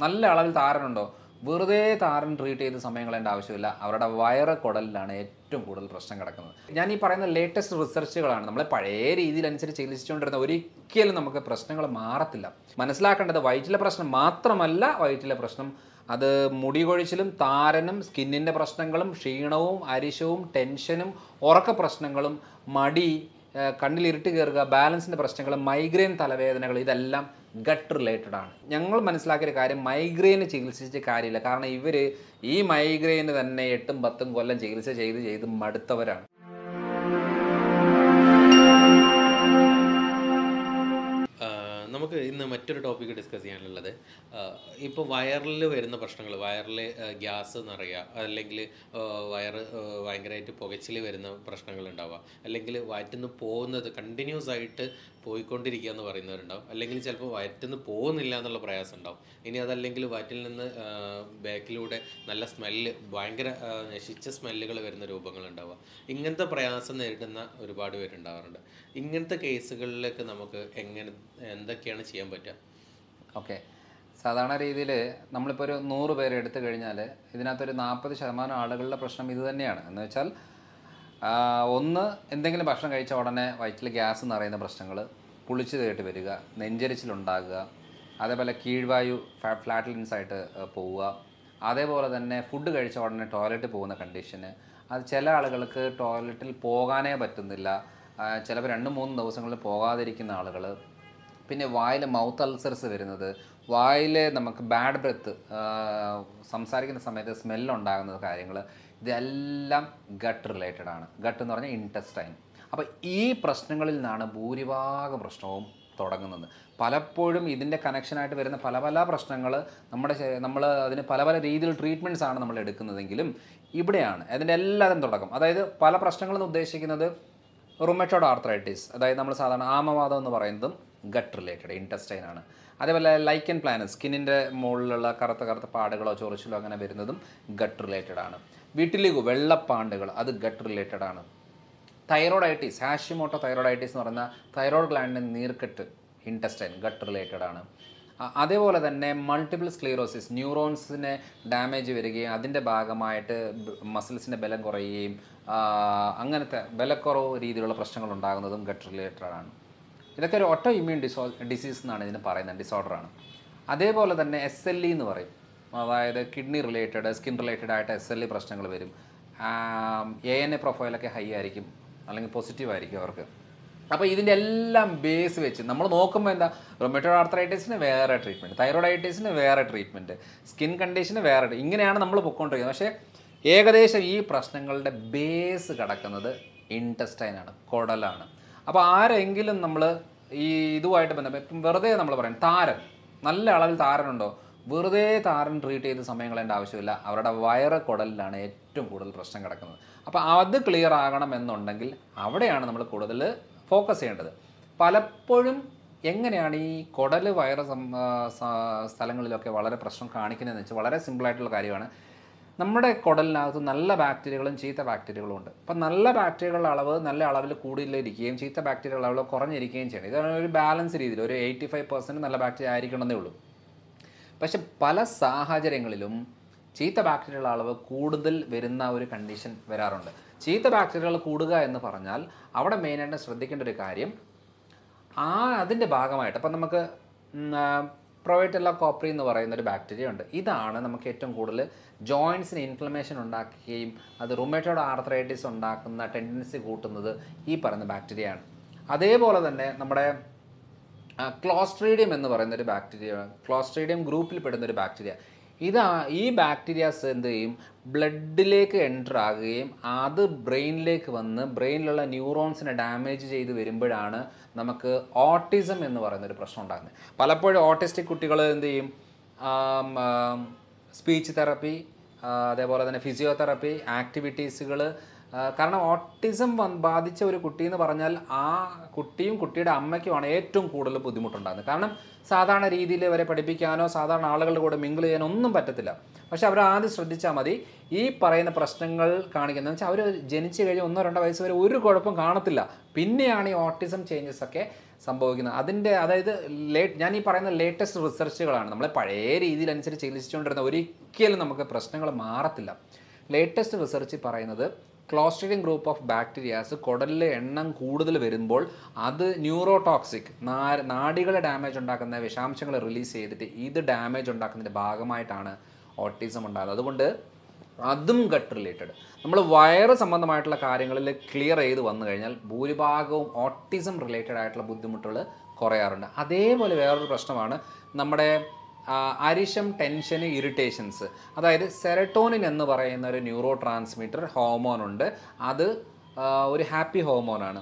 നല്ല അളവിൽ താരനുണ്ടോ? വെറുതെ താരൻ ട്രീറ്റ് ചെയ്ത് സമയം കളയേണ്ട ആവശ്യമില്ല. അവരുടെ വയറ് കുടലിലാണ് ഏറ്റവും കൂടുതൽ പ്രശ്നം കിടക്കുന്നത്. ഞാൻ ഈ പറയുന്ന ലേറ്റസ്റ്റ് റിസർച്ചുകളാണ്. നമ്മളെ പഴയ രീതിയിലനുസരിച്ച് ചികിത്സിച്ചുകൊണ്ടിരുന്ന ഒരിക്കലും നമുക്ക് പ്രശ്നങ്ങൾ മാറത്തില്ല. മനസ്സിലാക്കേണ്ടത് വയറ്റിലെ പ്രശ്നം മാത്രമല്ല വയറ്റിലെ പ്രശ്നം. അത് മുടി കൊഴിച്ചിലും താരനും സ്കിന്നിൻ്റെ പ്രശ്നങ്ങളും ക്ഷീണവും അരിശവും ടെൻഷനും ഉറക്ക പ്രശ്നങ്ങളും മടി കണ്ണിൽ ഇരുട്ട് കയറുക ബാലൻസിൻ്റെ പ്രശ്നങ്ങൾ മൈഗ്രെയിൻ തലവേദനകൾ ഇതെല്ലാം ഗട്ട് റിലേറ്റഡ് ആണ്. ഞങ്ങൾ മനസ്സിലാക്കിയൊരു കാര്യം മൈഗ്രെയിന് ചികിത്സിച്ച കാര്യമില്ല. കാരണം ഇവർ ഈ മൈഗ്രെയിന് തന്നെ 8ഉം 10ഉം കൊല്ലം ചികിത്സ ചെയ്ത് മടുത്തവരാണ്. നമുക്ക് ഇന്ന് മറ്റൊരു ടോപ്പിക്ക് ഡിസ്കസ് ചെയ്യാനുള്ളത് ഇപ്പോൾ വയറിൽ വരുന്ന പ്രശ്നങ്ങൾ, വയറിൽ ഗ്യാസ് നിറയുക, അല്ലെങ്കിൽ വയറ് ഭയങ്കരമായിട്ട് പുകച്ചിൽ വരുന്ന പ്രശ്നങ്ങൾ ഉണ്ടാവുക, അല്ലെങ്കിൽ വയറ്റിൽ നിന്ന് പോകുന്നത് കണ്ടിന്യൂസ് ആയിട്ട് പോയിക്കൊണ്ടിരിക്കുക എന്ന് പറയുന്നവരുണ്ടാവും, അല്ലെങ്കിൽ ചിലപ്പോൾ വയറ്റിൽ നിന്ന് പോകുന്നില്ല എന്നുള്ള പ്രയാസം ഉണ്ടാവും. ഇനി അതല്ലെങ്കിൽ വയറ്റിൽ നിന്ന് ബാക്കിലൂടെ നല്ല സ്മെല്ല്, ഭയങ്കര നശിച്ച സ്മെല്ലുകൾ വരുന്ന രൂപങ്ങളുണ്ടാവുക. ഇങ്ങനത്തെ പ്രയാസം നേരിടുന്ന ഒരുപാട് പേരുണ്ടാവാറുണ്ട്. ഇങ്ങനത്തെ കേസുകളിലേക്ക് നമുക്ക് എന്തൊക്കെയാണ് ചെയ്യാൻ പറ്റുക? ഓക്കെ, സാധാരണ രീതിയിൽ നമ്മളിപ്പോൾ ഒരു 100 പേരെ എടുത്തു കഴിഞ്ഞാൽ ഇതിനകത്തൊരു 40% ആളുകളുടെ പ്രശ്നം ഇത് തന്നെയാണ്. എന്ന് വെച്ചാൽ ഒന്ന്, എന്തെങ്കിലും ഭക്ഷണം കഴിച്ച ഉടനെ വയറ്റിൽ ഗ്യാസ് നിറയുന്ന പ്രശ്നങ്ങൾ, പുളിച്ച് തേട്ട് വരിക, നെഞ്ചരിച്ചിലുണ്ടാകുക, അതേപോലെ കീഴ്വായു ഫ്ലാറ്റ്ലൻസ് ആയിട്ട് പോവുക, അതേപോലെ തന്നെ ഫുഡ് കഴിച്ച ഉടനെ ടോയ്ലറ്റിൽ പോകുന്ന കണ്ടീഷന്. അത് ചില ആളുകൾക്ക് ടോയ്ലറ്റിൽ പോകാനേ പറ്റുന്നില്ല, ചിലപ്പോൾ 2-3 ദിവസങ്ങളിൽ പോകാതിരിക്കുന്ന ആളുകൾ. പിന്നെ വായിൽ മൗത്ത് അൾസർസ് വരുന്നത്, വായിൽ നമുക്ക് ബാഡ് ബ്രെത്ത്, സംസാരിക്കുന്ന സമയത്ത് സ്മെല്ലുണ്ടാകുന്ന കാര്യങ്ങൾ, ഇതെല്ലാം ഗട്ട് റിലേറ്റഡ് ആണ്. ഗട്ട് എന്ന് പറഞ്ഞാൽ ഇൻറ്റസ്റ്റൈൻ. അപ്പോൾ ഈ പ്രശ്നങ്ങളിൽ നിന്നാണ് ഭൂരിഭാഗം പ്രശ്നവും തുടങ്ങുന്നത്. പലപ്പോഴും ഇതിൻ്റെ കണക്ഷനായിട്ട് വരുന്ന പല പ്രശ്നങ്ങൾ നമ്മൾ അതിന് പല രീതിയിൽ ട്രീറ്റ്മെൻറ്റ്സ് ആണ് നമ്മൾ എടുക്കുന്നതെങ്കിലും ഇവിടെയാണ് അതിൻ്റെ എല്ലാതും തുടക്കം. അതായത് പല പ്രശ്നങ്ങളെന്ന് ഉദ്ദേശിക്കുന്നത് റുമറ്റോയ്ഡ് ആർത്രൈറ്റിസ്, അതായത് നമ്മൾ സാധാരണ ആമവാദം എന്ന് പറയുന്നതും ഗട്ട് റിലേറ്റഡ് ഇൻറ്റസ്റ്റൈൻ ആണ്. അതേപോലെ ലൈക്കൻ പ്ലാനസ്, സ്കിന്നിൻ്റെ മുകളിലുള്ള കറുത്ത പാടുകളോ ചൊറിച്ചിലോ അങ്ങനെ വരുന്നതും ഗട്ട് റിലേറ്റഡ് ആണ്. വിട്ടിലിഗു, വെള്ളപ്പാണ്ടുകൾ, അത് ഗട്ട് റിലേറ്റഡ് ആണ്. തൈറോയിഡൈറ്റിസ്, ഹാഷിമോട്ടോ തൈറോയിഡൈറ്റിസ് എന്ന് പറയുന്ന തൈറോയ്ഡ് ഗ്ലാൻഡിൻ്റെ നീർക്കെട്ട്, ഇൻറ്റസ്റ്റൈൻ, ഗട്ട് റിലേറ്റഡ് ആണ്. അതേപോലെ തന്നെ മൾട്ടിപ്പിൾ സ്ക്ലീറോസിസ്, ന്യൂറോൺസിന് ഡാമേജ് വരികയും അതിൻ്റെ ഭാഗമായിട്ട് മസിൽസിൻ്റെ ബലം കുറയുകയും അങ്ങനത്തെ ബലക്കുറവ് രീതിയിലുള്ള പ്രശ്നങ്ങൾ ഉണ്ടാകുന്നതും ഗട്ട് റിലേറ്റഡ് ആണ്. ഇതൊക്കെ ഒരു ഓട്ടോ ഇമ്മ്യൂൺ ഡിസീസ് എന്നാണ് ഇതിന് പറയുന്നത്, ഡിസോർഡറാണ്. അതേപോലെ തന്നെ SLE എന്ന് പറയും, അതായത് കിഡ്നി റിലേറ്റഡ് സ്കിൻ റിലേറ്റഡ് ആയിട്ട് SLE പ്രശ്നങ്ങൾ വരും. ANA പ്രൊഫൈലൊക്കെ ഹൈ ആയിരിക്കും അല്ലെങ്കിൽ പോസിറ്റീവ് ആയിരിക്കും അവർക്ക്. അപ്പോൾ ഇതിൻ്റെ എല്ലാം ബേസ് വെച്ച് നമ്മൾ നോക്കുമ്പോൾ എന്താ, റൊമറ്റോയ്ഡ് ആർത്രൈറ്റിസിന് വേറെ ട്രീറ്റ്മെൻറ്റ്, തൈറോയിഡൈറ്റിസിന് വേറെ ട്രീറ്റ്മെൻറ്റ്, സ്കിൻ കണ്ടീഷന് വേറെ, ഇങ്ങനെയാണ് നമ്മൾ പൊയ്ക്കൊണ്ടിരിക്കുന്നത്. പക്ഷേ ഏകദേശം ഈ പ്രശ്നങ്ങളുടെ ബേസ് കിടക്കുന്നത് ഇൻറ്റസ്റ്റൈനാണ്, കുടലാണ്. അപ്പോൾ ആരെങ്കിലും നമ്മൾ ഈ ഇതുമായിട്ട് ബന്ധപ്പെട്ട് വെറുതെ നമ്മൾ പറയും താരൻ, നല്ല അളവിൽ താരനുണ്ടോ? വെറുതെ താരൻ ട്രീറ്റ് ചെയ്ത് സമയം കളയേണ്ട ആവശ്യമില്ല. അവരുടെ വയറ് കുടലിലാണ് ഏറ്റവും കൂടുതൽ പ്രശ്നം കിടക്കുന്നത്. അപ്പോൾ അത് ക്ലിയർ ആകണം എന്നുണ്ടെങ്കിൽ അവിടെയാണ് നമ്മൾ കൂടുതൽ ഫോക്കസ് ചെയ്യേണ്ടത്. പലപ്പോഴും എങ്ങനെയാണ് ഈ കുടൽ വയറ് സ്ഥലങ്ങളിലൊക്കെ വളരെ പ്രശ്നം കാണിക്കുന്നതെന്ന് വെച്ചാൽ വളരെ സിമ്പിളായിട്ടുള്ള കാര്യമാണ്. നമ്മുടെ കുടലിനകത്ത് നല്ല ബാക്ടീരിയകളും ചീത്ത ബാക്ടീരിയകളും ഉണ്ട്. അപ്പം നല്ല ബാക്ടീരിയകളുടെ അളവ് നല്ല അളവിൽ കൂടുതലിരിക്കുകയും ചീത്ത ബാക്ടീരിയകളുടെ അളവ് കുറഞ്ഞിരിക്കുകയും ചെയ്യണം. ഇതാണ് ഒരു ബാലൻസ് രീതിയിൽ, ഒരു 85% നല്ല ബാക്ടീരിയ ആയിരിക്കണമെന്നേ ഉള്ളൂ. പക്ഷെ പല സാഹചര്യങ്ങളിലും ചീത്ത ബാക്ടീരിയകളുടെ അളവ് കൂടുതൽ വരുന്ന ഒരു കണ്ടീഷൻ വരാറുണ്ട്. ചീത്ത ബാക്ടീരിയകൾ കൂടുക എന്ന് പറഞ്ഞാൽ അവിടെ മെയിനായിട്ട് ശ്രദ്ധിക്കേണ്ട ഒരു കാര്യം, അതിൻ്റെ ഭാഗമായിട്ട് അപ്പം നമുക്ക് പ്രൊവൈറ്റെല്ല കോപ്രി എന്ന് പറയുന്നൊരു ബാക്ടീരിയ ഉണ്ട്. ഇതാണ് നമുക്ക് ഏറ്റവും കൂടുതൽ ജോയിൻസിന് ഇൻഫ്ലമേഷൻ ഉണ്ടാക്കുകയും അത് റുമറ്റോയ്ഡ് ആർത്രൈറ്റിസ് ഉണ്ടാക്കുന്ന ടെൻഡൻസി കൂട്ടുന്നത് ഈ പറയുന്ന ബാക്ടീരിയയാണ്. അതേപോലെ തന്നെ നമ്മുടെ ക്ലോസ്ട്രീഡിയം എന്ന് പറയുന്നൊരു ബാക്ടീരിയ, ക്ലോസ്ട്രീഡിയം ഗ്രൂപ്പിൽ പെടുന്നൊരു ബാക്ടീരിയ. ഈ ബാക്ടീരിയാസ് എന്ത് ചെയ്യും, ബ്ലഡിലേക്ക് എൻ്റർ ആകുകയും അത് ബ്രെയിനിലേക്ക് വന്ന് ബ്രെയിനിലുള്ള ന്യൂറോൺസിനെ ഡാമേജ് ചെയ്ത് വരുമ്പോഴാണ് നമുക്ക് ഓട്ടിസം എന്ന് പറയുന്നൊരു പ്രശ്നം ഉണ്ടാകുന്നത്. പലപ്പോഴും ഓട്ടിസ്റ്റിക് കുട്ടികൾ എന്ത് ചെയ്യും, സ്പീച്ച് തെറപ്പി, അതേപോലെ തന്നെ ഫിസിയോതെറപ്പി ആക്ടിവിറ്റീസുകൾ കാരണം ഓട്ടിസം ബാധിച്ച ഒരു കുട്ടി എന്ന് പറഞ്ഞാൽ ആ കുട്ടിയും കുട്ടിയുടെ അമ്മയ്ക്കുമാണ് ഏറ്റവും കൂടുതൽ ബുദ്ധിമുട്ടുണ്ടാകുന്നത്. കാരണം സാധാരണ രീതിയിൽ അവരെ പഠിപ്പിക്കാനോ സാധാരണ ആളുകളുടെ കൂടെ മിങ്കിൾ ചെയ്യാനോ ഒന്നും പറ്റത്തില്ല. പക്ഷെ അവർ ആദ്യം ശ്രദ്ധിച്ചാൽ മതി, ഈ പറയുന്ന പ്രശ്നങ്ങൾ കാണിക്കുന്നത് വെച്ചാൽ അവർ ജനിച്ചു കഴിഞ്ഞ് 1-2 വയസ്സ് വരെ ഒരു കുഴപ്പം കാണത്തില്ല. പിന്നെയാണ് ഈ ഓട്ടിസം ചേഞ്ചസ് ഒക്കെ സംഭവിക്കുന്നത്. അതിൻ്റെ അതായത് ഞാൻ ഈ പറയുന്ന ലേറ്റസ്റ്റ് റിസർച്ചുകളാണ്. നമ്മളെ പഴയ രീതിയിലനുസരിച്ച് ചികിത്സിച്ചുകൊണ്ടിരുന്ന ഒരിക്കലും നമുക്ക് പ്രശ്നങ്ങൾ മാറത്തില്ല. ലേറ്റസ്റ്റ് റിസർച്ച് പറയുന്നത് ക്ലോസ്ട്രീഡിയം ഗ്രൂപ്പ് ഓഫ് ബാക്ടീരിയാസ് കുടലിലെ എണ്ണം കൂടുതൽ വരുമ്പോൾ അത് ന്യൂറോടോക്സിക് നാഡികളെ ഡാമേജ് ഉണ്ടാക്കുന്ന വിഷാംശങ്ങൾ റിലീസ് ചെയ്തിട്ട് ഇത് ഡാമേജ് ഉണ്ടാക്കുന്നതിൻ്റെ ഭാഗമായിട്ടാണ് ഓട്ടിസം ഉണ്ടാകുന്നത്. അതുകൊണ്ട് അതും ഗട്ട് റിലേറ്റഡ്. നമ്മൾ വയറ് സംബന്ധമായിട്ടുള്ള കാര്യങ്ങളിൽ ക്ലിയർ ചെയ്ത് വന്നു കഴിഞ്ഞാൽ ഭൂരിഭാഗവും ഓട്ടിസം റിലേറ്റഡ് ആയിട്ടുള്ള ബുദ്ധിമുട്ടുകൾ കുറയാറുണ്ട്. അതേപോലെ വേറൊരു പ്രശ്നമാണ് നമ്മുടെ അരിശം, ടെൻഷന്, ഇറിറ്റേഷൻസ്. അതായത് സെറട്ടോണിൻ എന്ന് പറയുന്ന ഒരു ന്യൂറോ ട്രാൻസ്മിറ്റർ ഹോർമോണുണ്ട്. അത് ഒരു ഹാപ്പി ഹോർമോണാണ്.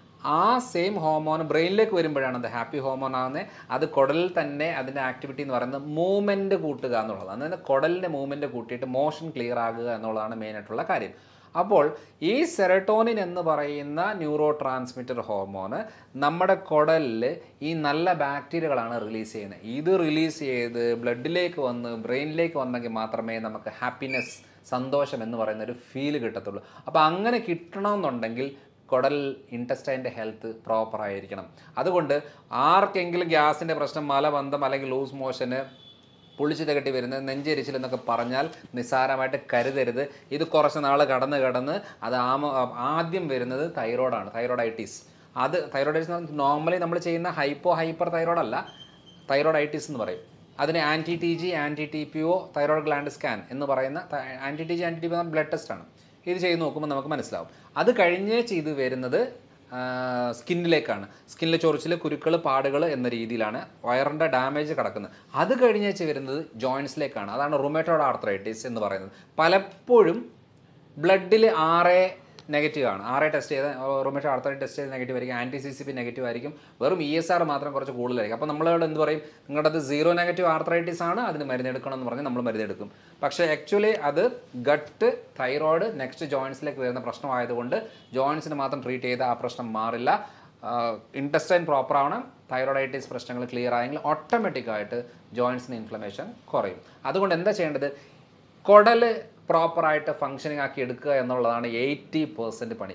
ആ സെയിം ഹോർമോൺ ബ്രെയിനിലേക്ക് വരുമ്പോഴാണ് അത് ഹാപ്പി ഹോർമോൺ ആകുന്നത്. അത് കുടലിൽ തന്നെ അതിൻ്റെ ആക്ടിവിറ്റി എന്ന് പറയുന്നത് മൂവ്മെൻറ്റ് കൂട്ടുക എന്നുള്ളതാണ്. അതായത് കുടലിൻ്റെ മൂവ്മെൻറ്റ് കൂട്ടിയിട്ട് മോഷൻ ക്ലിയർ ആകുക എന്നുള്ളതാണ് മെയിനായിട്ടുള്ള കാര്യം. അപ്പോൾ ഈ സെറട്ടോണിൻ എന്ന് പറയുന്ന ന്യൂറോ ട്രാൻസ്മിറ്റർ ഹോർമോണ് നമ്മുടെ കുടലിൽ ഈ നല്ല ബാക്ടീരിയകളാണ് റിലീസ് ചെയ്യുന്നത്. ഇത് റിലീസ് ചെയ്ത് ബ്ലഡിലേക്ക് വന്ന് ബ്രെയിനിലേക്ക് വന്നെങ്കിൽ മാത്രമേ നമുക്ക് ഹാപ്പിനെസ്, സന്തോഷം എന്ന് പറയുന്ന ഒരു ഫീല് കിട്ടത്തുള്ളൂ. അപ്പോൾ അങ്ങനെ കിട്ടണമെന്നുണ്ടെങ്കിൽ കുടൽ ഇൻറ്റസ്റ്റൈൻ്റെ ഹെൽത്ത് പ്രോപ്പറായിരിക്കണം. അതുകൊണ്ട് ആർക്കെങ്കിലും ഗ്യാസിൻ്റെ പ്രശ്നം, മലബന്ധം അല്ലെങ്കിൽ ലൂസ് മോഷന്, പുളിച്ച് തകട്ടി വരുന്നത്, നെഞ്ചരിച്ചിൽ എന്നൊക്കെ പറഞ്ഞാൽ നിസ്സാരമായിട്ട് കരുതരുത്. ഇത് കുറച്ച് നാൾ കടന്ന് അത് ആദ്യം വരുന്നത് തൈറോയ്ഡാണ്, തൈറോയ്ഡൈറ്റിസ്. അത് തൈറോയ്ഡൈറ്റിസ് നോർമലി നമ്മൾ ചെയ്യുന്ന ഹൈപ്പർ തൈറോയ്ഡ് അല്ല, തൈറോയ്ഡൈറ്റിസ് എന്ന് പറയും. അതിന് ANT-TG, ANT-TPO, thyroid gland scan എന്ന് പറയുന്ന ANT-TG, ANT-TPO ബ്ലഡ് ടെസ്റ്റാണ്. ഇത് ചെയ്ത് നോക്കുമ്പോൾ നമുക്ക് മനസ്സിലാവും. അത് കഴിഞ്ഞ് ചെയ്ത് വരുന്നത് സ്കിന്നിലേക്കാണ്. സ്കിന്നിലെ ചൊറിച്ചിൽ, കുരുക്കൾ, പാടുകൾ എന്ന രീതിയിലാണ് വയറിൻ്റെ ഡാമേജ് കിടക്കുന്നത്. അത് കഴിഞ്ഞേച്ച് വരുന്നത് ജോയിൻസിലേക്കാണ്. അതാണ് റുമറ്റോയ്ഡ് ആർത്രൈറ്റിസ് എന്ന് പറയുന്നത്. പലപ്പോഴും ബ്ലഡിൽ RA നെഗറ്റീവ് ആണ്. RA ടെസ്റ്റ് ചെയ്ത് റുമറ്റോയ്ഡ് ആർത്രൈറ്റിസ് ടെസ്റ്റ് ചെയ്ത് നെഗറ്റീവ് ആയിരിക്കും. ANT-CCP നെഗറ്റീവ് ആയിരിക്കും. വെറും ESR മാത്രം കുറച്ച് കൂടുതലായിരിക്കും. അപ്പോൾ നമ്മളോട് എന്ത് പറയും, നിങ്ങളുടെ അത് 0 നെഗറ്റീവ് ആർത്രൈറ്റിസ് ആണ്, അതിന് മരുന്നെടുക്കണം എന്ന് പറഞ്ഞ് നമ്മൾ മരുന്നെടുക്കും. പക്ഷേ ആക്ച്വലി അത് ഗട്ട്, തൈറോയ്ഡ്, നെക്സ്റ്റ് ജോയിൻസിലേക്ക് വരുന്ന പ്രശ്നമായതുകൊണ്ട് ജോയിൻസിന് മാത്രം ട്രീറ്റ് ചെയ്ത് ആ പ്രശ്നം മാറില്ല. ഇൻറ്റസ്റ്റൈൻ പ്രോപ്പർ ആവണം. തൈറോയ്ഡൈറ്റിസ് പ്രശ്നങ്ങൾ ക്ലിയർ ആയെങ്കിൽ ഓട്ടോമാറ്റിക്കായിട്ട് ജോയിൻസിന് ഇൻഫ്ലമേഷൻ കുറയും. അതുകൊണ്ട് എന്താ ചെയ്യേണ്ടത്, കുടൽ പ്രോപ്പറായിട്ട് ഫങ്ഷനിങ് ആക്കി എടുക്കുക എന്നുള്ളതാണ് 80% പണി.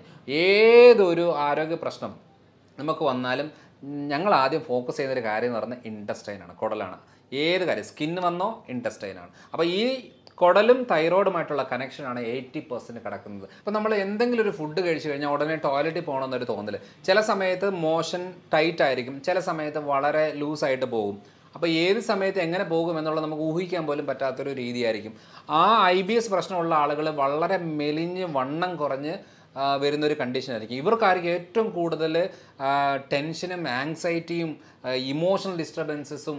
ഏതൊരു ആരോഗ്യ പ്രശ്നം നമുക്ക് വന്നാലും ഞങ്ങൾ ആദ്യം ഫോക്കസ് ചെയ്യുന്നൊരു കാര്യം എന്ന് പറഞ്ഞാൽ ഇൻറ്റസ്റ്റൈനാണ്, കുടലാണ്. ഏത് കാര്യം, സ്കിന്ന് വന്നോ ഇൻറ്റസ്റ്റൈനാണ്. അപ്പോൾ ഈ കുടലും തൈറോയ്ഡുമായിട്ടുള്ള കണക്ഷനാണ് 80% കിടക്കുന്നത്. അപ്പോൾ നമ്മൾ എന്തെങ്കിലും ഒരു ഫുഡ് കഴിച്ചു കഴിഞ്ഞാൽ ഉടനെ ടോയ്ലറ്റിൽ പോകണമെന്നൊരു തോന്നൽ. ചില സമയത്ത് മോഷൻ ടൈറ്റ് ആയിരിക്കും, ചില സമയത്ത് വളരെ ലൂസായിട്ട് പോകും. അപ്പോൾ ഏത് സമയത്ത് എങ്ങനെ പോകും എന്നുള്ളത് നമുക്ക് ഊഹിക്കാൻ പോലും പറ്റാത്തൊരു രീതിയായിരിക്കും. ആ IBS പ്രശ്നമുള്ള ആളുകൾ വളരെ മെലിഞ്ഞ് വണ്ണം കുറഞ്ഞ് വരുന്നൊരു കണ്ടീഷനായിരിക്കും. ഇവർക്കായിരിക്കും ഏറ്റവും കൂടുതൽ ടെൻഷനും ആങ്സൈറ്റിയും ഇമോഷണൽ ഡിസ്റ്റർബൻസസും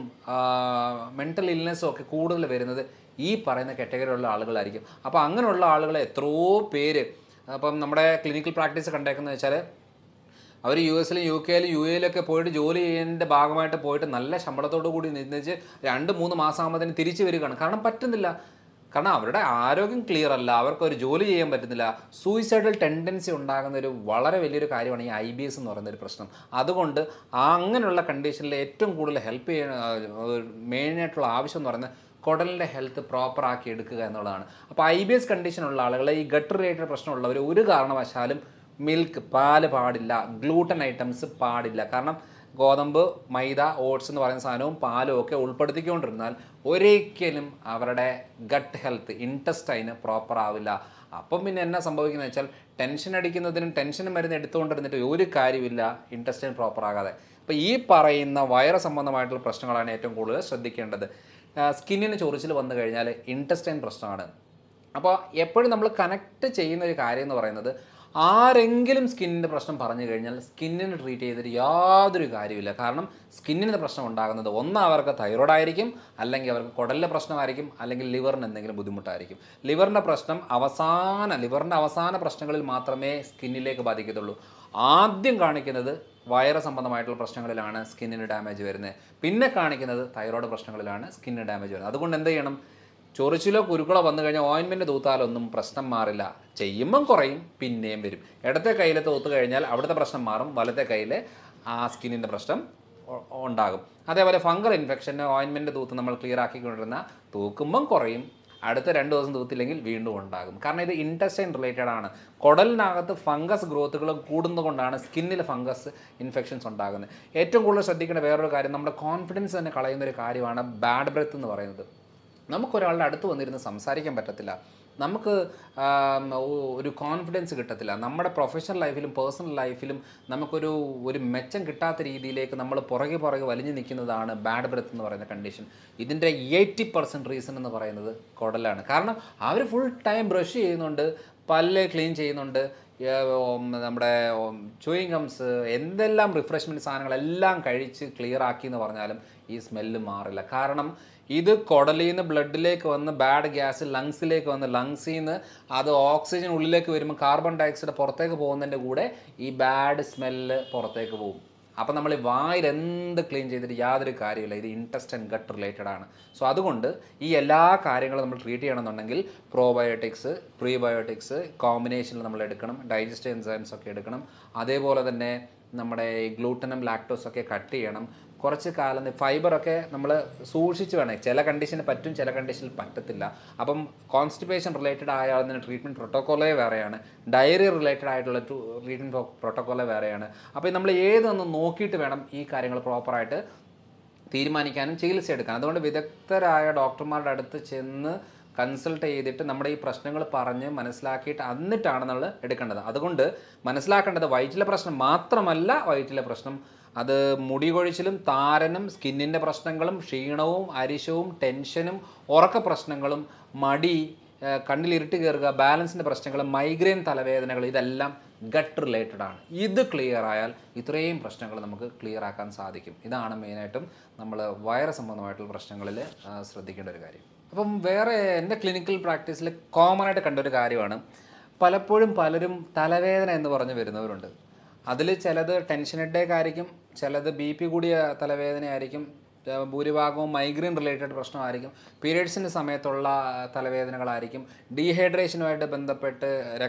മെൻ്റൽ ഇൽനെസ്സും ഒക്കെ കൂടുതൽ വരുന്നത് ഈ പറയുന്ന കാറ്റഗറിയിലുള്ള ആളുകളായിരിക്കും. അപ്പോൾ അങ്ങനെയുള്ള ആളുകളെ എത്രയോ പേര് അപ്പം നമ്മുടെ ക്ലിനിക്കൽ പ്രാക്ടീസ് കണ്ടേക്കുന്നത് വെച്ചാൽ അവർ US ലും UK ലും UAE ലൊക്കെ പോയിട്ട് ജോലി ചെയ്യുന്നതിൻ്റെ ഭാഗമായിട്ട് പോയിട്ട് നല്ല ശമ്പളത്തോടു കൂടി നിന്നിച്ച് 2-3 മാസം ആകുമ്പോഴത്തേന് തിരിച്ചു വരികയാണ്. കാരണം പറ്റുന്നില്ല, കാരണം അവരുടെ ആരോഗ്യം ക്ലിയർ അല്ല, അവർക്കൊരു ജോലി ചെയ്യാൻ പറ്റുന്നില്ല. സൂയിസൈഡൽ ടെൻഡൻസി ഉണ്ടാകുന്ന ഒരു വളരെ വലിയൊരു കാര്യമാണ് ഈ IBS എന്ന് പറയുന്നൊരു പ്രശ്നം. അതുകൊണ്ട് അങ്ങനെയുള്ള കണ്ടീഷനിൽ ഏറ്റവും കൂടുതൽ ഹെൽപ്പ് ചെയ്യുന്ന മെയിനായിട്ടുള്ള ആവശ്യം എന്ന് പറയുന്നത് കുടലിൻ്റെ ഹെൽത്ത് പ്രോപ്പറാക്കി എടുക്കുക എന്നുള്ളതാണ്. അപ്പോൾ IBS കണ്ടീഷനുള്ള ആളുകൾ, ഈ ഗട്ട് റിലേറ്റഡ് പ്രശ്നമുള്ളവർ ഒരു കാരണവശാലും മിൽക്ക്, പാല് പാടില്ല, ഗ്ലൂട്ടൻ ഐറ്റംസ് പാടില്ല. കാരണം ഗോതമ്പ്, മൈദ, ഓട്സ് എന്ന് പറയുന്ന സാധനവും പാലും ഒക്കെ ഉൾപ്പെടുത്തിക്കൊണ്ടിരുന്നാൽ ഒരിക്കലും അവരുടെ ഗട്ട് ഹെൽത്ത്, ഇൻറ്റസ്റ്റൈന് പ്രോപ്പർ ആവില്ല. അപ്പം പിന്നെ എന്നാ സംഭവിക്കുന്നത് വെച്ചാൽ ടെൻഷൻ അടിക്കുന്നതിനും ടെൻഷനും മരുന്ന് എടുത്തുകൊണ്ടിരുന്നിട്ട് ഒരു കാര്യമില്ല, ഇൻറ്റസ്റ്റൈൻ പ്രോപ്പർ ആകാതെ. അപ്പോൾ ഈ പറയുന്ന വയറ് സംബന്ധമായിട്ടുള്ള പ്രശ്നങ്ങളാണ് ഏറ്റവും കൂടുതൽ ശ്രദ്ധിക്കേണ്ടത്. സ്കിന്നിന് ചൊറിച്ചിൽ വന്നു കഴിഞ്ഞാൽ ഇൻറ്റസ്റ്റൈൻ പ്രശ്നമാണ്. അപ്പോൾ എപ്പോഴും നമ്മൾ കണക്ട് ചെയ്യുന്ന ഒരു കാര്യം എന്ന് പറയുന്നത്, ആരെങ്കിലും സ്കിന്നിൻ്റെ പ്രശ്നം പറഞ്ഞു കഴിഞ്ഞാൽ സ്കിന്നിന് ട്രീറ്റ് ചെയ്തിട്ട് യാതൊരു കാര്യമില്ല. കാരണം സ്കിന്നിൻ്റെ പ്രശ്നം ഉണ്ടാകുന്നത് ഒന്ന് അവർക്ക് തൈറോയ്ഡ് ആയിരിക്കും, അല്ലെങ്കിൽ അവർക്ക് കുടലിലെ പ്രശ്നമായിരിക്കും, അല്ലെങ്കിൽ ലിവറിന് എന്തെങ്കിലും ബുദ്ധിമുട്ടായിരിക്കും. ലിവറിൻ്റെ അവസാന പ്രശ്നങ്ങളിൽ മാത്രമേ സ്കിന്നിലേക്ക് ബാധിക്കത്തുള്ളൂ. ആദ്യം കാണിക്കുന്നത് വയറ് സംബന്ധമായിട്ടുള്ള പ്രശ്നങ്ങളിലാണ് സ്കിന്നിന് ഡാമേജ് വരുന്നത്. പിന്നെ കാണിക്കുന്നത് തൈറോയ്ഡ് പ്രശ്നങ്ങളിലാണ് സ്കിന്നിന് ഡാമേജ് വരുന്നത്. അതുകൊണ്ട് എന്ത് ചെയ്യണം, ചൊറിച്ചിലോ കുരുക്കളോ വന്നു കഴിഞ്ഞാൽ ഓയിൻമെൻറ്റ് തൂത്താലൊന്നും പ്രശ്നം മാറില്ല. ചെയ്യുമ്പം കുറയും, പിന്നെയും വരും. ഇടത്തെ കയ്യിൽ തൂത്ത് കഴിഞ്ഞാൽ അവിടുത്തെ പ്രശ്നം മാറും, വലത്തെ കയ്യിൽ ആ സ്കിന്നിൻ്റെ പ്രശ്നം ഉണ്ടാകും. അതേപോലെ ഫംഗൽ ഇൻഫെക്ഷന് ഓയിൻമെൻറ്റ് തൂത്ത് നമ്മൾ ക്ലിയർ ആക്കിക്കൊണ്ടിരുന്ന തൂക്കുമ്പം കുറയും, അടുത്ത 2 ദിവസം തൂത്തില്ലെങ്കിൽ വീണ്ടും ഉണ്ടാകും. കാരണം ഇത് ഇൻറ്റസ്റ്റൈൻ റിലേറ്റഡ് ആണ്. കുടലിനകത്ത് ഫംഗസ് ഗ്രോത്തുകൾ കൂടുന്നതുകൊണ്ടാണ് സ്കിന്നിൽ ഫംഗസ് ഇൻഫെക്ഷൻസ് ഉണ്ടാകുന്നത്. ഏറ്റവും കൂടുതൽ ശ്രദ്ധിക്കേണ്ട വേറൊരു കാര്യം, നമ്മുടെ കോൺഫിഡൻസ് തന്നെ കളയുന്നൊരു കാര്യമാണ് ബാഡ് ബ്രെത്ത് എന്ന് പറയുന്നത്. നമുക്കൊരാളുടെ അടുത്ത് വന്നിരുന്ന് സംസാരിക്കാൻ പറ്റത്തില്ല, നമുക്ക് ഒരു കോൺഫിഡൻസ് കിട്ടത്തില്ല. നമ്മുടെ പ്രൊഫഷണൽ ലൈഫിലും പേഴ്സണൽ ലൈഫിലും നമുക്കൊരു മെച്ചം കിട്ടാത്ത രീതിയിലേക്ക് നമ്മൾ പുറകെ വലിഞ്ഞു നിൽക്കുന്നതാണ് ബാഡ് ബ്രെത്ത് എന്ന് പറയുന്ന കണ്ടീഷൻ. ഇതിൻ്റെ 80% റീസൺ എന്ന് പറയുന്നത് കുടലാണ്. കാരണം അവർ ഫുൾ ടൈം ബ്രഷ് ചെയ്യുന്നുണ്ട്, പല്ല് ക്ലീൻ ചെയ്യുന്നുണ്ട്, നമ്മുടെ ചൂയിങ് ഗംസ്, എന്തെല്ലാം റിഫ്രഷ്മെൻറ്റ് സാധനങ്ങളെല്ലാം കഴിച്ച് ക്ലിയർ ആക്കി എന്ന് പറഞ്ഞാലും ഈ സ്മെല്ല് മാറില്ല. കാരണം ഇത് കുടലിൽ നിന്ന് ബ്ലഡിലേക്ക് വന്ന് ബാഡ് ഗ്യാസ് ലങ്സിലേക്ക് വന്ന് ലങ്സിൽ നിന്ന് അത് ഓക്സിജൻ ഉള്ളിലേക്ക് വരുമ്പോൾ കാർബൺ ഡയോക്സൈഡ് പുറത്തേക്ക് പോകുന്നതിൻ്റെ കൂടെ ഈ ബാഡ് സ്മെല്ല് പുറത്തേക്ക് പോകും. അപ്പോൾ നമ്മൾ ഈ വായിൽ എന്ത് ക്ലീൻ ചെയ്തിട്ട് യാതൊരു കാര്യമില്ല. ഇത് ഇൻറ്റസ്റ്റ് ആൻഡ് ഗട്ട് റിലേറ്റഡ് ആണ്. സോ അതുകൊണ്ട് ഈ എല്ലാ കാര്യങ്ങളും നമ്മൾ ട്രീറ്റ് ചെയ്യണമെന്നുണ്ടെങ്കിൽ പ്രോബയോട്ടിക്സ്, പ്രീബയോട്ടിക്സ് കോമ്പിനേഷനിൽ നമ്മൾ എടുക്കണം, ഡൈജസ്റ്റീവ് എൻസൈംസ് ഒക്കെ എടുക്കണം. അതേപോലെ തന്നെ നമ്മുടെ ഈ ഗ്ലൂട്ടനും ലാക്ടോസൊക്കെ കട്ട് ചെയ്യണം. കുറച്ച് കാലം ഫൈബറൊക്കെ നമ്മൾ സൂക്ഷിച്ച് വേണം. ചില കണ്ടീഷന് പറ്റും, ചില കണ്ടീഷനിൽ പറ്റത്തില്ല. അപ്പം കോൺസ്റ്റിപ്പേഷൻ റിലേറ്റഡ് ആയ ട്രീറ്റ്മെൻറ്റ് പ്രോട്ടോക്കോളേ വേറെയാണ്, ഡയറി റിലേറ്റഡ് ആയിട്ടുള്ള ട്രീറ്റ്മെൻറ്റ് പ്രോട്ടോക്കോളേ വേറെയാണ്. അപ്പോൾ നമ്മൾ ഏതൊന്ന് നോക്കിയിട്ട് വേണം ഈ കാര്യങ്ങൾ പ്രോപ്പറായിട്ട് തീരുമാനിക്കാനും ചികിത്സ എടുക്കാനും. അതുകൊണ്ട് വിദഗ്ധരായ ഡോക്ടർമാരുടെ അടുത്ത് ചെന്ന് കൺസൾട്ട് ചെയ്തിട്ട് നമ്മുടെ ഈ പ്രശ്നങ്ങൾ പറഞ്ഞ് മനസ്സിലാക്കിയിട്ട് എന്നിട്ടാണ് നമ്മൾ എടുക്കേണ്ടത്. അതുകൊണ്ട് മനസ്സിലാക്കേണ്ടത് വയറ്റിലെ പ്രശ്നം മാത്രമല്ല, വയറ്റിലെ പ്രശ്നം അത് മുടി കൊഴിച്ചിലും താരനും സ്കിന്നിൻ്റെ പ്രശ്നങ്ങളും ക്ഷീണവും അരിശവും ടെൻഷനും ഉറക്ക പ്രശ്നങ്ങളും മടി, കണ്ണിൽ ഇരുട്ട് കയറുക, ബാലൻസിൻ്റെ പ്രശ്നങ്ങൾ, മൈഗ്രെയിൻ തലവേദനകൾ, ഇതെല്ലാം ഗട്ട് റിലേറ്റഡ് ആണ്. ഇത് ക്ലിയർ ആയാൽ ഇത്രയും പ്രശ്നങ്ങൾ നമുക്ക് ക്ലിയർ ആക്കാൻ സാധിക്കും. ഇതാണ് മെയിനായിട്ടും നമ്മൾ വയറ് സംബന്ധമായിട്ടുള്ള പ്രശ്നങ്ങളിൽ ശ്രദ്ധിക്കേണ്ട ഒരു കാര്യം. അപ്പം വേറെ എൻ്റെ ക്ലിനിക്കൽ പ്രാക്ടീസിൽ കോമൺ ആയിട്ട് കണ്ടൊരു കാര്യമാണ്, പലപ്പോഴും പലരും തലവേദന എന്ന് പറഞ്ഞ് വരുന്നവരുണ്ട്. അതിൽ ചിലത് ടെൻഷൻ ഹെഡേക്ക് ആയിരിക്കും, ചിലത് BP കൂടിയ തലവേദനയായിരിക്കും, ഭൂരിഭാഗവും മൈഗ്രെയിൻ റിലേറ്റഡ് പ്രശ്നമായിരിക്കും, പീരിയഡ്സിൻ്റെ സമയത്തുള്ള തലവേദനകളായിരിക്കും, ഡീഹൈഡ്രേഷനുമായിട്ട് ബന്ധപ്പെട്ട്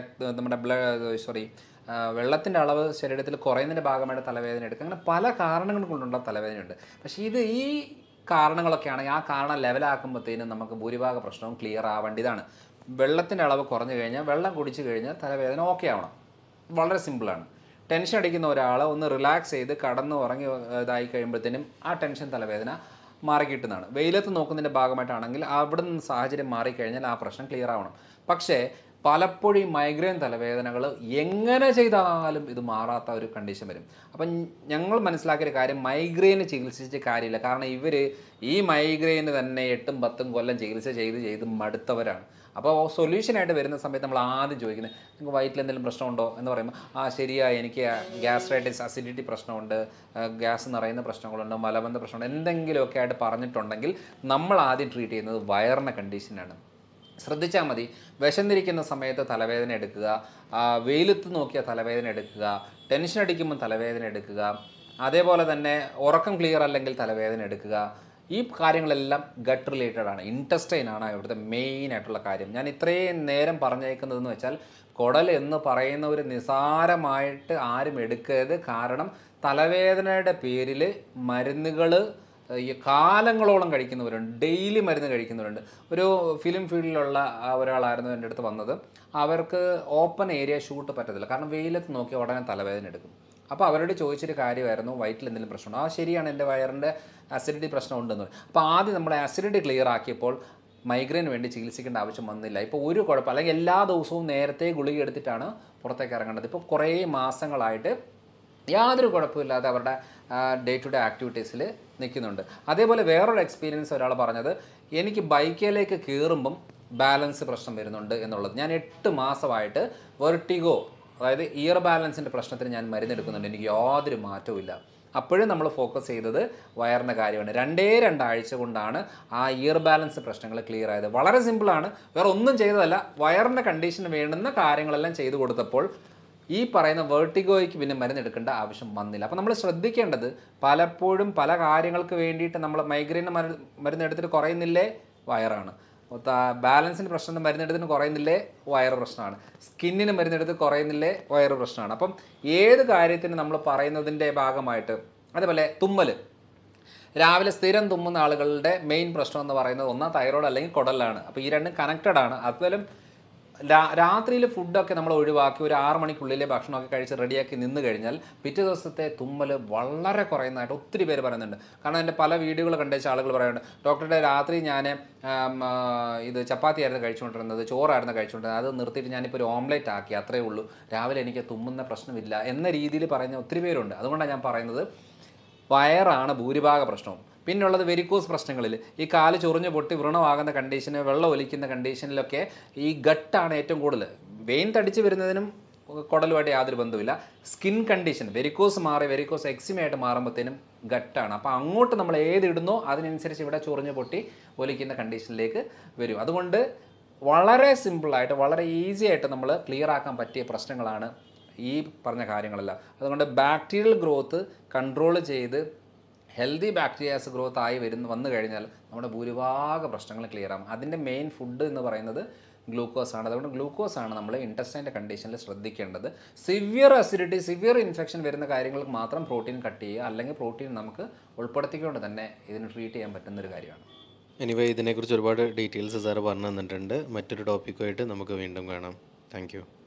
വെള്ളത്തിൻ്റെ അളവ് ശരീരത്തിൽ കുറയുന്നതിൻ്റെ ഭാഗമായിട്ട് തലവേദന എടുക്കുക. അങ്ങനെ പല കാരണങ്ങൾ കൊണ്ടുള്ള തലവേദനയുണ്ട്. പക്ഷേ ഈ കാരണങ്ങളൊക്കെയാണ് ആ കാരണം ലെവലാക്കുമ്പോഴത്തേനും നമുക്ക് ഭൂരിഭാഗ പ്രശ്നവും ക്ലിയർ ആവേണ്ടതാണ്. വെള്ളത്തിൻ്റെ അളവ് കുറഞ്ഞു കഴിഞ്ഞാൽ, വെള്ളം കുടിച്ചു കഴിഞ്ഞാൽ തലവേദന ഓക്കെ ആവണം. വളരെ സിമ്പിളാണ്. ടെൻഷൻ അടിക്കുന്ന ഒരാൾ ഒന്ന് റിലാക്സ് ചെയ്ത് കടന്ന് ഉറങ്ങി ഇതായി കഴിയുമ്പോഴത്തേനും ആ ടെൻഷൻ തലവേദന മാറിക്കിട്ടുന്നതാണ്. വെയിലത്ത് നോക്കുന്നതിൻ്റെ ഭാഗമായിട്ടാണെങ്കിൽ അവിടെ നിന്ന് സാഹചര്യം മാറിക്കഴിഞ്ഞാൽ ആ പ്രശ്നം ക്ലിയർ ആവണം. പക്ഷേ പലപ്പോഴും മൈഗ്രെയിൻ തലവേദനകൾ എങ്ങനെ ചെയ്താലും ഇത് മാറാത്ത ഒരു കണ്ടീഷൻ വരും. അപ്പം ഞങ്ങൾ മനസ്സിലാക്കിയൊരു കാര്യം, മൈഗ്രെയിന് ചികിത്സിച്ച കാര്യമില്ല. കാരണം ഇവർ ഈ മൈഗ്രെയിന് തന്നെ 8-10 കൊല്ലം ചികിത്സ ചെയ്ത് മടുത്തവരാണ്. അപ്പോൾ സൊല്യൂഷനായിട്ട് വരുന്ന സമയത്ത് നമ്മൾ ആദ്യം ചോദിക്കുന്നത്, നിങ്ങൾക്ക് വയറ്റിൽ എന്തെങ്കിലും പ്രശ്നമുണ്ടോ എന്ന് പറയുമ്പോൾ ശരിയായി, എനിക്ക് ഗ്യാസ്ട്രൈറ്റിസ്, അസിഡിറ്റി പ്രശ്നമുണ്ട്, ഗ്യാസ് നിറയുന്ന പ്രശ്നങ്ങളുണ്ട്, മലബന്ധ പ്രശ്നമുണ്ട്, എന്തെങ്കിലുമൊക്കെ ആയിട്ട് പറഞ്ഞിട്ടുണ്ടെങ്കിൽ നമ്മൾ ആദ്യം ട്രീറ്റ് ചെയ്യുന്നത് വയറിൻ്റെ കണ്ടീഷനാണ്. ശ്രദ്ധിച്ചാൽ മതി, വിശന്നിരിക്കുന്ന സമയത്ത് തലവേദന എടുക്കുക, വെയിലത്ത് നോക്കിയ തലവേദന എടുക്കുക, ടെൻഷൻ അടിക്കുമ്പോൾ തലവേദന എടുക്കുക, അതേപോലെ തന്നെ ഉറക്കം ക്ലിയർ അല്ലെങ്കിൽ തലവേദന എടുക്കുക. ഈ കാര്യങ്ങളെല്ലാം ഗട്ട് റിലേറ്റഡ് ആണ്, ഇൻറ്റസ്റ്റൈൻ ആണ് ഇവിടുത്തെ മെയിൻ ആയിട്ടുള്ള കാര്യം. ഞാൻ ഇത്രയും നേരം പറഞ്ഞേക്കുന്നതെന്ന് വെച്ചാൽ കുടൽ എന്ന് പറയുന്ന ഒരു നിസാരമായിട്ട് ആരും എടുക്കരുത്. കാരണം തലവേദനയുടെ പേരിൽ മരുന്നുകൾ ഈ കാലങ്ങളോളം കഴിക്കുന്നവരുണ്ട്, ഡെയിലി മരുന്ന് കഴിക്കുന്നവരുണ്ട്. ഒരു ഫിലിം ഫീൽഡിലുള്ള ഒരാളായിരുന്നു എൻ്റെ അടുത്ത് വന്നത്. അവർക്ക് ഓപ്പൺ ഏരിയ ഷൂട്ട് പറ്റത്തില്ല, കാരണം വെയിലത്ത് നോക്കി ഉടനെ തലവേദന എടുക്കും. അപ്പോൾ അവരോട് ചോദിച്ചൊരു കാര്യമായിരുന്നു, വയറ്റിൽ എന്തെങ്കിലും പ്രശ്നമുണ്ടോ? ശരിയാണ്, എൻ്റെ വയറിൻ്റെ അസിഡിറ്റി പ്രശ്നം ഉണ്ടെന്ന്. അപ്പോൾ ആദ്യം നമ്മൾ അസിഡിറ്റി ക്ലിയർ ആക്കിയപ്പോൾ മൈഗ്രെയിന് വേണ്ടി ചികിത്സിക്കേണ്ട ആവശ്യം വന്നില്ല. ഇപ്പോൾ ഒരു കുഴപ്പം, അല്ലെങ്കിൽ എല്ലാ ദിവസവും നേരത്തെ ഗുളിക എടുത്തിട്ടാണ് പുറത്തേക്ക് ഇറങ്ങേണ്ടത്. ഇപ്പോൾ കുറേ മാസങ്ങളായിട്ട് യാതൊരു കുഴപ്പമില്ലാതെ അവരുടെ ഡേ ടു ഡേ ആക്ടിവിറ്റീസിൽ നിൽക്കുന്നുണ്ട്. അതേപോലെ വേറൊരു എക്സ്പീരിയൻസ് ഒരാൾ പറഞ്ഞത്, എനിക്ക് ബൈക്കിലേക്ക് കയറുമ്പം ബാലൻസ് പ്രശ്നം വരുന്നുണ്ട് എന്നുള്ളത്. ഞാൻ 8 മാസമായിട്ട് വെർട്ടിഗോ, അതായത് ഇയർ ബാലൻസിൻ്റെ പ്രശ്നത്തിന് ഞാൻ മരുന്നെടുക്കുന്നുണ്ട്, എനിക്ക് യാതൊരു മാറ്റവും ഇല്ല. അപ്പോഴും നമ്മൾ ഫോക്കസ് ചെയ്തത് വയറിൻ്റെ കാര്യമാണ്. 2 ആഴ്ച കൊണ്ടാണ് ആ ഇയർ ബാലൻസ് പ്രശ്നങ്ങൾ ക്ലിയർ ആയത്. വളരെ സിമ്പിളാണ്, വേറെ ഒന്നും ചെയ്തതല്ല. വയറിൻ്റെ കണ്ടീഷന് വേണ്ടുന്ന കാര്യങ്ങളെല്ലാം ചെയ്തു കൊടുത്തപ്പോൾ ഈ പറയുന്ന വെർട്ടിഗോയ്ക്ക് പിന്നെ മരുന്നെടുക്കേണ്ട ആവശ്യം വന്നില്ല. അപ്പോൾ നമ്മൾ ശ്രദ്ധിക്കേണ്ടത്, പലപ്പോഴും പല കാര്യങ്ങൾക്ക് വേണ്ടിയിട്ട് നമ്മൾ മൈഗ്രെയിന് മരുന്നെടുത്തിട്ട് കുറയുന്നില്ലേ, വയറാണ്. ബാലൻസിന് പ്രശ്നം മരുന്നെടുത്തിന് കുറയുന്നില്ലേ വയറ് പ്രശ്നമാണ്, സ്കിന്നിന് മരുന്നെടുത്ത് കുറയുന്നില്ലേ വയറ് പ്രശ്നമാണ്. അപ്പം ഏത് കാര്യത്തിന് നമ്മൾ പറയുന്നതിൻ്റെ ഭാഗമായിട്ട്, അതേപോലെ തുമ്മൽ, രാവിലെ സ്ഥിരം തുമ്മുന്ന ആളുകളുടെ മെയിൻ പ്രശ്നം എന്ന് പറയുന്നത് ഒന്ന് തൈറോയ്ഡ് അല്ലെങ്കിൽ കുടലാണ്. അപ്പോൾ ഈ രണ്ടും കണക്റ്റഡ് ആണ്. അതുപോലെ രാത്രിയിൽ ഫുഡൊക്കെ നമ്മൾ ഒഴിവാക്കി ഒരു 6 മണിക്കുള്ളിലെ ഭക്ഷണമൊക്കെ കഴിച്ച് റെഡിയാക്കി നിന്ന് കഴിഞ്ഞാൽ പിറ്റേ ദിവസത്തെ തുമ്മൽ വളരെ കുറയുന്നതായിട്ട് ഒത്തിരി പേര് പറയുന്നുണ്ട്. കാരണം എൻ്റെ പല വീഡിയോകൾ കണ്ടുവച്ച ആളുകൾ പറയുന്നുണ്ട്, ഡോക്ടറുടെ രാത്രി ഞാൻ ഇത് ചപ്പാത്തിയായിരുന്നു കഴിച്ചുകൊണ്ടിരുന്നത്, ചോറായിരുന്നു കഴിച്ചുകൊണ്ടിരുന്നത്, അത് നിർത്തിയിട്ട് ഞാനിപ്പോൾ ഒരു ഓംലെറ്റ് ആക്കി, അത്രയേ ഉള്ളൂ, രാവിലെ എനിക്ക് തുമ്മുന്ന പ്രശ്നമില്ല എന്ന രീതിയിൽ പറയുന്ന ഒത്തിരി പേരുണ്ട്. അതുകൊണ്ടാണ് ഞാൻ പറയുന്നത് വയറാണ് ഭൂരിഭാഗ പ്രശ്നവും. പിന്നുള്ളത് വെരിക്കോസ് പ്രശ്നങ്ങളിൽ, ഈ കാല് ചൊറിഞ്ഞ് പൊട്ടി വ്രണമാകുന്ന കണ്ടീഷന്, വെള്ളം ഒലിക്കുന്ന കണ്ടീഷനിലൊക്കെ ഈ ഗട്ടാണ് ഏറ്റവും കൂടുതൽ. വെയിൻ തടിച്ച് വരുന്നതിനും കുടലുമായിട്ട് യാതൊരു ബന്ധമില്ല. സ്കിൻ കണ്ടീഷൻ, വെരിക്കോസ് മാറി വെരിക്കോസ് എക്സിമയായിട്ട് മാറുമ്പോഴത്തേനും ഗട്ടാണ്. അപ്പോൾ അങ്ങോട്ട് നമ്മൾ ഏതിടുന്നോ അതിനനുസരിച്ച് ഇവിടെ ചൊറിഞ്ഞ് പൊട്ടി ഒലിക്കുന്ന കണ്ടീഷനിലേക്ക് വരും. അതുകൊണ്ട് വളരെ സിമ്പിളായിട്ട് വളരെ ഈസി ആയിട്ട് നമ്മൾ ക്ലിയർ ആക്കാൻ പറ്റിയ പ്രശ്നങ്ങളാണ് ഈ പറഞ്ഞ കാര്യങ്ങളെല്ലാം. അതുകൊണ്ട് ബാക്ടീരിയൽ ഗ്രോത്ത് കൺട്രോൾ ചെയ്ത് ഹെൽത്തി ബാക്ടീരിയാസ് ഗ്രോത്ത് ആയി വന്നു കഴിഞ്ഞാൽ നമ്മുടെ ഭൂരിഭാഗ പ്രശ്നങ്ങൾ ക്ലിയർ ആകും. അതിൻ്റെ മെയിൻ ഫുഡ് എന്ന് പറയുന്നത് ഗ്ലൂക്കോസാണ്. അതുകൊണ്ട് ഗ്ലൂക്കോസാണ് നമ്മൾ ഇൻറ്റസ്റ്റൈൻ്റെ കണ്ടീഷനിൽ ശ്രദ്ധിക്കേണ്ടത്. സിവിയർ അസിഡിറ്റി, സിവിയർ ഇൻഫെക്ഷൻ വരുന്ന കാര്യങ്ങൾക്ക് മാത്രം പ്രോട്ടീൻ കട്ട് ചെയ്യുക, അല്ലെങ്കിൽ പ്രോട്ടീൻ നമുക്ക് ഉൾപ്പെടുത്തിക്കൊണ്ട് തന്നെ ഇതിന് ട്രീറ്റ് ചെയ്യാൻ പറ്റുന്നൊരു കാര്യമാണ്. എനിവേ ഇതിനെക്കുറിച്ച് ഒരുപാട് ഡീറ്റെയിൽസ് സാറ് പറഞ്ഞു തന്നിട്ടുണ്ട്. മറ്റൊരു ടോപ്പിക്കുമായിട്ട് നമുക്ക് വീണ്ടും കാണാം. Thank U.